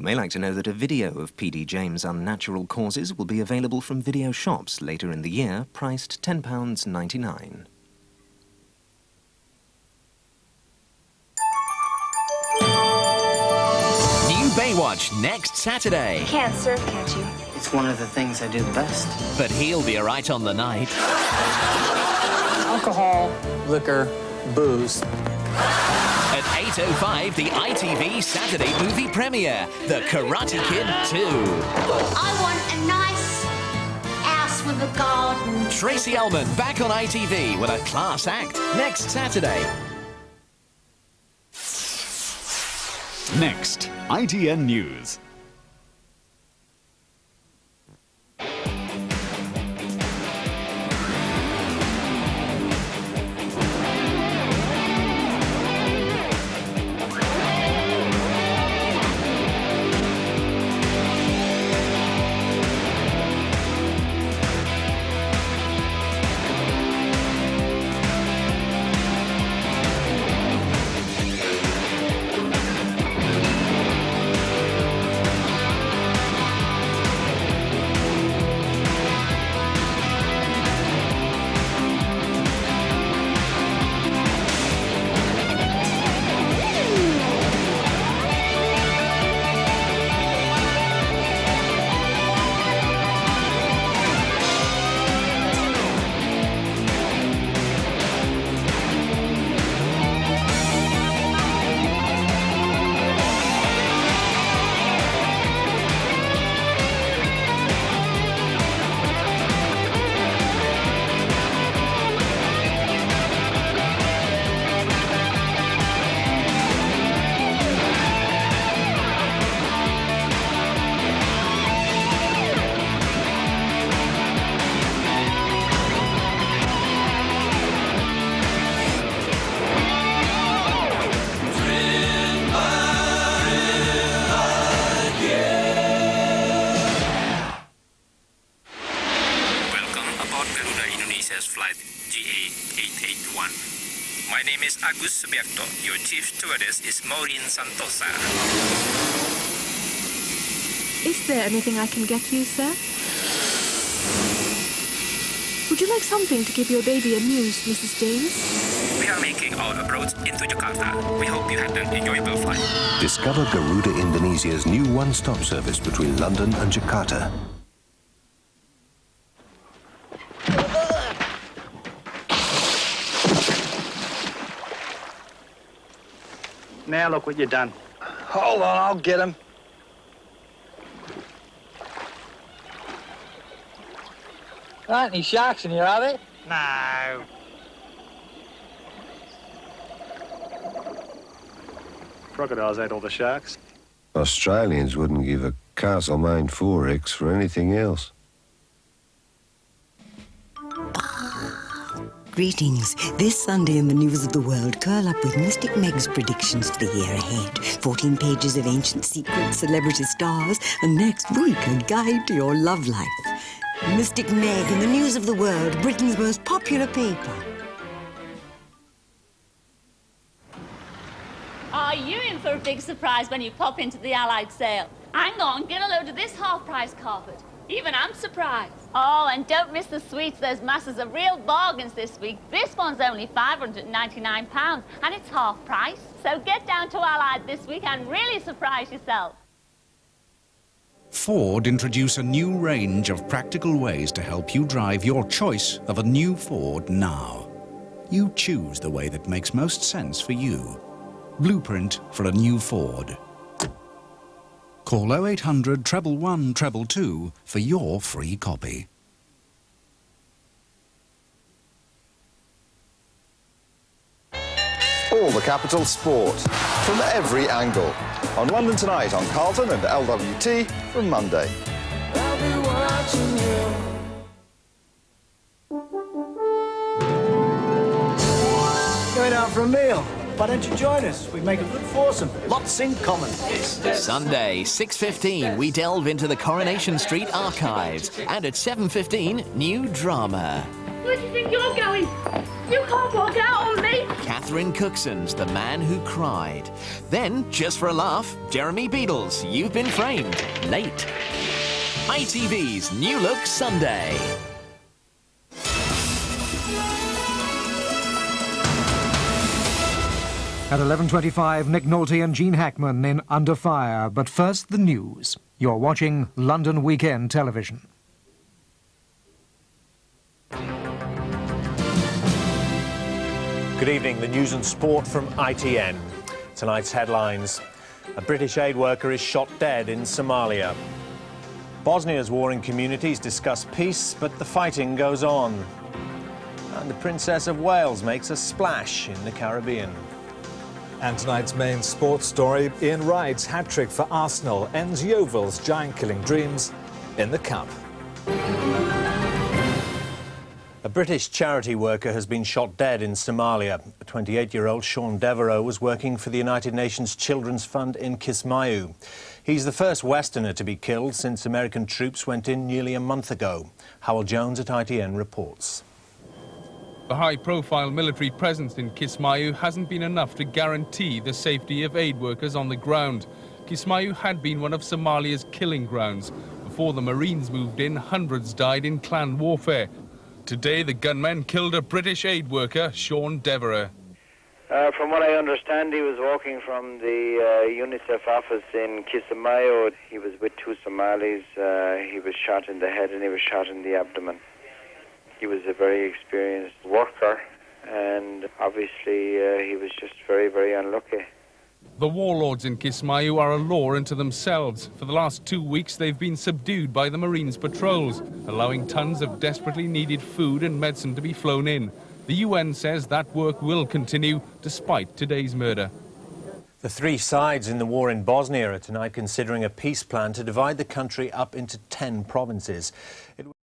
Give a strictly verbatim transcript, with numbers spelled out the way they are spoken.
may like to know that a video of P D James' Unnatural causes will be available from video shops later in the year, priced ten pounds ninety-nine. New Baywatch next Saturday. Can't surf, can't you? It's one of the things I do best. But he'll be alright on the night. Alcohol, liquor, booze. At eight oh five, the I T V Saturday movie premiere, The Karate Kid two. I want a nice house with a garden. Tracey Ullman back on I T V with a class act next Saturday. Next, I T N News. Flight G A eight eighty-one. My name is Agus Subiakto. Your chief stewardess is Maureen Santosa. Is there anything I can get you, sir? Would you like something to keep your baby amused, Missus James? We are making our approach into Jakarta. We hope you had an enjoyable flight. Discover Garuda Indonesia's new one-stop service between London and Jakarta. Now look what you've done. Hold on, I'll get him. There aren't any sharks in here, are there? No. Crocodiles ate all the sharks. Australians wouldn't give a Castlemaine four X for anything else. Greetings. This Sunday in the News of the World, curl up with Mystic Meg's predictions for the year ahead. fourteen pages of ancient secrets, celebrity stars, and next week, a guide to your love life. Mystic Meg in the News of the World, Britain's most popular paper. Are you in for a big surprise when you pop into the Allied sale? Hang on, get a load of this half-price carpet. Even I'm surprised. Oh, and don't miss the sweets. There's masses of real bargains this week. This one's only five hundred and ninety-nine pounds, and it's half price. So get down to Allied this week and really surprise yourself. Ford introduce a new range of practical ways to help you drive your choice of a new Ford now. You choose the way that makes most sense for you. Blueprint for a new Ford. Call oh eight hundred, one one one, two two two for your free copy. All the capital sport, from every angle. On London Tonight on Carlton and L W T from Monday. I'll be watching you. Going out for a meal. Why don't you join us? We make a good foursome. Lots in common. Sunday, six fifteen, we delve into the Coronation Street archives. And at seven fifteen, new drama. Where do you think you're going? You can't walk out on me. Catherine Cookson's The Man Who Cried. Then, just for a laugh, Jeremy Beadle's You've Been Framed, Late. I T V's New Look Sunday. At eleven twenty-five, Nick Nolte and Gene Hackman in Under Fire. But first, the news. You're watching London Weekend Television. Good evening. The news and sport from I T N. Tonight's headlines. A British aid worker is shot dead in Somalia. Bosnia's warring communities discuss peace, but the fighting goes on. And the Princess of Wales makes a splash in the Caribbean. And tonight's main sports story, Ian Wright's hat-trick for Arsenal ends Yeovil's giant-killing dreams in the Cup. A British charity worker has been shot dead in Somalia. twenty-eight-year-old Sean Devereux was working for the United Nations Children's Fund in Kismayu. He's the first Westerner to be killed since American troops went in nearly a month ago. Howell Jones at I T N reports. The high-profile military presence in Kismayu hasn't been enough to guarantee the safety of aid workers on the ground. Kismayu had been one of Somalia's killing grounds. Before the Marines moved in, hundreds died in clan warfare. Today, the gunmen killed a British aid worker, Sean Devereux. Uh, from what I understand, he was walking from the uh, UNICEF office in Kismayu. He was with two Somalis. Uh, he was shot in the head and he was shot in the abdomen. He was a very experienced worker, and obviously uh, he was just very, very unlucky. The warlords in Kismayu are a law unto themselves. For the last two weeks, they've been subdued by the Marines' patrols, allowing tons of desperately needed food and medicine to be flown in. The U N says that work will continue despite today's murder. The three sides in the war in Bosnia are tonight considering a peace plan to divide the country up into ten provinces. It